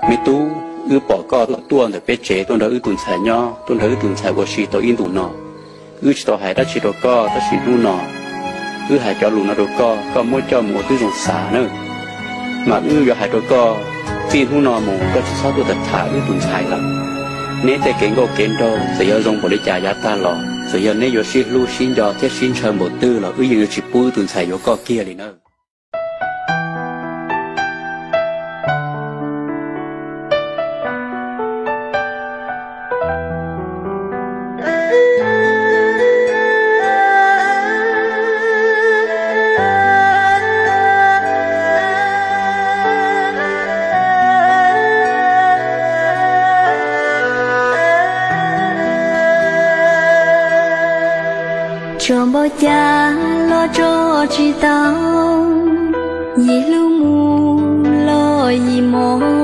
mi tu bỏ co là tuôn để bé chế tuôn đó tuôn xài nho tuôn đó tuôn xài bồ xì tổ in tuôn nọ chỉ tổ hải đã chỉ đồ co đã chỉ lu nọ hải cho lu nó đồ co mỗi cho mỗi thứ dùng xả nữa mà giờ hải đồ co pin lu nọ một có chỉ sao tôi thật thả tuôn xài lắm nếu tại kiến go kiến đâu sẽ giờ dùng bộ để trả giá ta lò sẽ giờ nếu giờ xí lu xin cho thế xin chờ một tư là giờ chỉ bui tuôn xài vô co kia thì nữa cho bao cha lo cho chi tao, gì lu mu lo gì mò.